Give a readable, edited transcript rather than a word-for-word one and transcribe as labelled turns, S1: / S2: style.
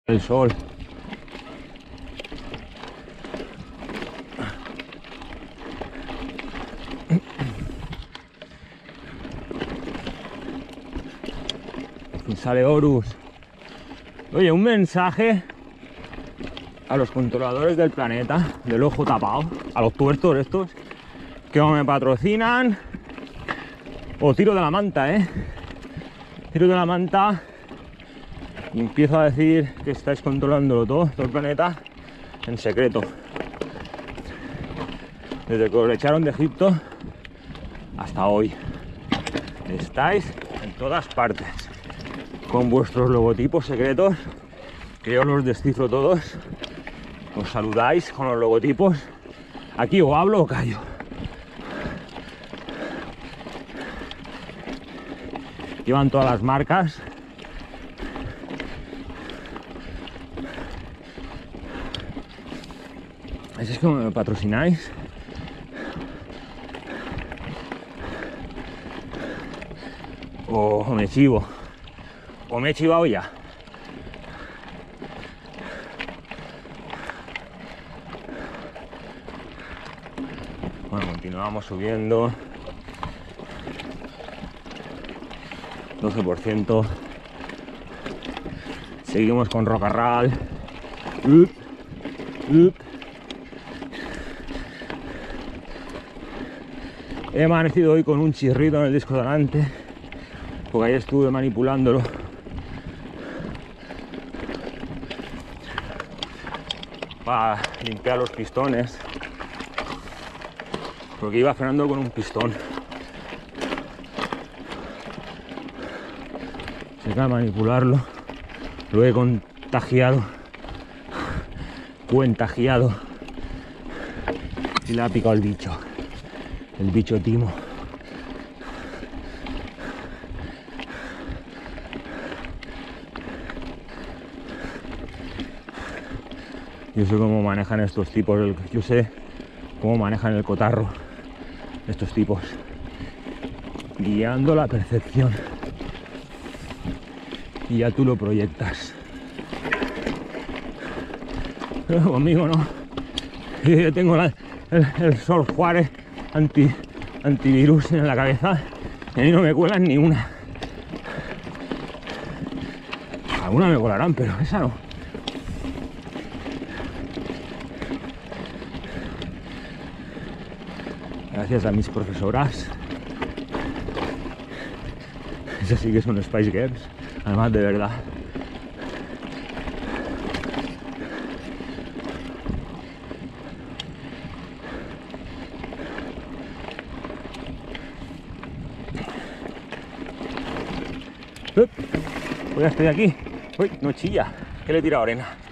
S1: El sol. Y sale Horus. Oye, un mensaje a los controladores del planeta, del ojo tapado, a los tuertos estos, que o me patrocinan o tiro de la manta, tiro de la manta y empiezo a decir que estáis controlándolo todo el planeta en secreto. Desde que os echaron de Egipto hasta hoy estáis en todas partes con vuestros logotipos secretos, que yo los descifro todos. Os saludáis con los logotipos. Aquí o hablo o callo. Llevan todas las marcas. Así es como me patrocináis. O me chivo. O me he chivado ya. Bueno, continuamos subiendo. 12%. Seguimos con Rocarral. He amanecido hoy con un chirrito en el disco delante, porque ayer estuve manipulándolo. Para limpiar los pistones, porque iba frenando con un pistón. Se acaba de manipularlo, lo he contagiado, cuentagiado, y le ha picado el bicho timo. Yo sé cómo manejan estos tipos, yo sé cómo manejan el cotarro estos tipos, guiando la percepción, y ya tú lo proyectas. Pero conmigo no, yo tengo el Sol Juárez antivirus en la cabeza, y a mí no me cuelan ni una. Algunas me colarán, pero esa no. Gracias a mis profesoras. Esas sí que son Spice Girls, además de verdad. Pues ya estoy aquí. Uy, no chilla, que le he tirado arena.